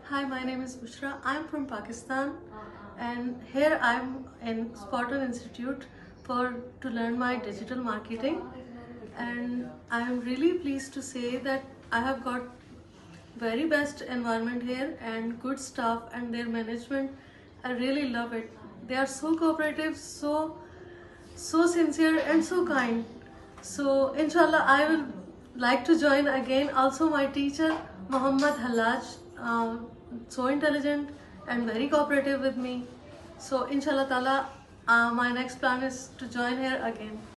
Hi, my name is Bushra. I'm from Pakistan, and here I'm in Spartan Institute for to learn my digital marketing. And I'm really pleased to say that I have got very best environment here and good staff and their management. I really love it. They are so cooperative, so sincere and so kind. So inshallah I will like to join again. Also my teacher Muhammad Halaj, so intelligent and very cooperative with me. So inshallah ta'ala, my next plan is to join here again.